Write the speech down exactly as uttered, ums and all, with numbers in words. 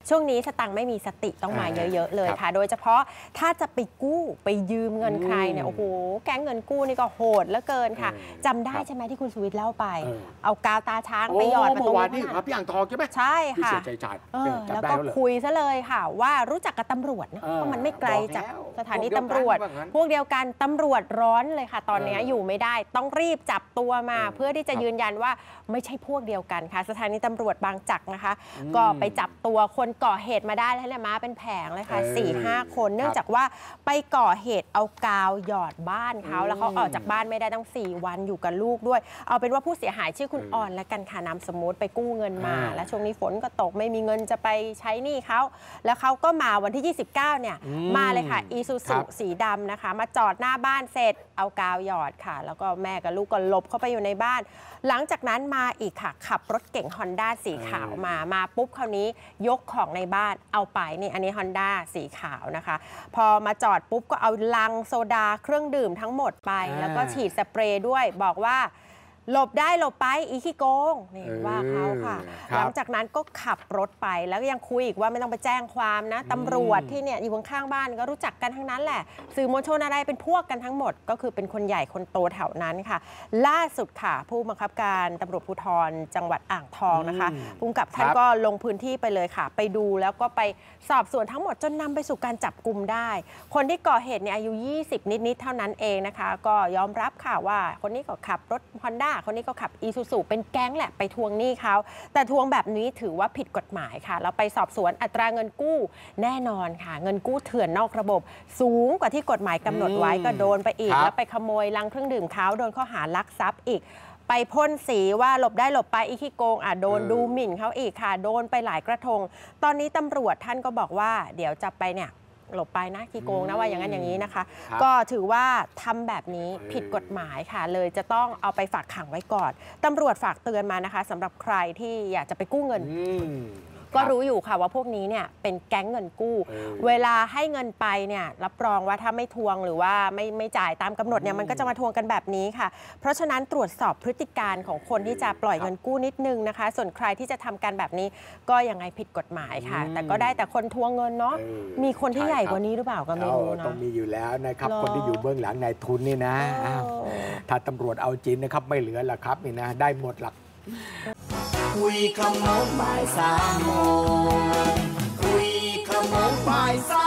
ช่วงนี้สตังค์ไม่มีสติต้องมาเยอะๆเลยค่ะโดยเฉพาะถ้าจะไปกู้ไปยืมเงินใครเนี่ยโอ้โหแก๊งเงินกู้นี่ก็โหดเหลือเกินค่ะจำได้ใช่ไหมที่คุณสุวิทย์เล่าไปเอากาวตาช้างไปหยอดประตูบ้านนี่ครับพี่อ่างทองใช่ไหมใช่ค่ะใจจัดแล้วก็คุยซะเลยค่ะว่ารู้จักกับตำรวจนะเพราะมันไม่ไกลจากสถานีตำรวจพวกเดียวกันตำรวจร้อนเลยค่ะตอนนี้อยู่ไม่ได้ต้องรีบจับตัวมาเพื่อที่จะยืนยันว่าไม่ใช่พวกเดียวกันค่ะสถานีตำรวจบางจักรนะคะก็ไปจับตัวคนก่อเหตุมาได้แล้วเนี่ยมาเป็นแผงเลยค่ะ สี่ห้า คนเนื่องจากว่าไปก่อเหตุเอากาวหยอดบ้านเขาแล้วเขาออกจากบ้านไม่ได้ตั้งสี่วันอยู่กับลูกด้วยเอาเป็นว่าผู้เสียหายชื่อคุณอ่อนและกันค่ะนามสมมุติไปกู้เงินมาแล้วช่วงนี้ฝนก็ตกไม่มีเงินจะไปใช้หนี้เขาแล้วเขาก็มาวันที่ยี่สิบเก้าเนี่ยมาเลยค่ะอีซูซุสีดำนะคะมาจอดหน้าบ้านเสร็จเอากาวหยอดค่ะแล้วก็แม่กับลูกก็หลบเข้าไปอยู่ในบ้านหลังจากนั้นมาอีกค่ะขับรถเก๋ง Honda สีขาวมามาปุ๊บคราวนี้ยกของในบ้านเอาไปนี่อันนี้ Honda สีขาวนะคะพอมาจอดปุ๊บก็เอาลังโซดาเครื่องดื่มทั้งหมดไปแล้วก็ฉีดสเปรย์ด้วยบอกว่าหลบได้หลบไปอีขี้โกงนี่ว่าเขาค่ะหลังจากนั้นก็ขับรถไปแล้วก็ยังคุยอีกว่าไม่ต้องไปแจ้งความนะตำรวจที่เนี่ยอยู่ข้างๆบ้านก็รู้จักกันทั้งนั้นแหละสื่อมวลชนอะไรเป็นพวกกันทั้งหมดก็คือเป็นคนใหญ่คนโตแถวนั้นค่ะล่าสุดค่ะผู้บังคับการตำรวจภูธรจังหวัดอ่างทองนะคะผู้กำกับท่านก็ลงพื้นที่ไปเลยค่ะไปดูแล้วก็ไปสอบสวนทั้งหมดจนนำไปสู่การจับกุมได้คนที่ก่อเหตุเนี่ยอายุยี่สิบนิดๆเท่านั้นเองนะคะก็ยอมรับค่ะว่าคนนี้ก็ขับรถ Hondaคนนี้ก็ขับอีซูซูเป็นแก๊งแหละไปทวงหนี้เขาแต่ทวงแบบนี้ถือว่าผิดกฎหมายค่ะเราไปสอบสวนอัตราเงินกู้แน่นอนค่ะเงินกู้เถื่อนนอกระบบสูงกว่าที่กฎหมายกำหนดไว้ก็โดนไปอีกแล้วไปขโมยลังเครื่องดื่มเขาโดนข้อหาลักทรัพย์อีกไปพ่นสีว่าหลบได้หลบไปอีขี้โกงอ่ะโดนดูหมิ่นเขาอีกค่ะโดนไปหลายกระทงตอนนี้ตำรวจท่านก็บอกว่าเดี๋ยวจะไปเนี่ยหลบไปนะขี้โกงนะว่าอย่างนั้นอย่างนี้นะคะก็ถือว่าทำแบบนี้ผิดกฎหมายค่ะเลยจะต้องเอาไปฝากขังไว้ก่อนตำรวจฝากเตือนมานะคะสำหรับใครที่อยากจะไปกู้เงินก็รู้อยู่ค่ะว่าพวกนี้เนี่ยเป็นแก๊งเงินกู้เวลาให้เงินไปเนี่ยรับรองว่าถ้าไม่ทวงหรือว่าไม่ไม่จ่ายตามกำหนดเนี่ยมันก็จะมาทวงกันแบบนี้ค่ะเพราะฉะนั้นตรวจสอบพฤติการของคนที่จะปล่อยเงินกู้นิดนึงนะคะส่วนใครที่จะทำการแบบนี้ก็ยังไงผิดกฎหมายค่ะแต่ก็ได้แต่คนทวงเงินเนาะมีคนที่ใหญ่กว่านี้หรือเปล่าก็ไม่รู้นะต้องมีอยู่แล้วนะครับคนที่อยู่เบื้องหลังนายทุนนี่นะถ้าตำรวจเอาจริงนะครับไม่เหลือละครับนี่นะได้หมดหลักคุยขโมงบ่ายสามโมงคุยขโมงบ่ายสาม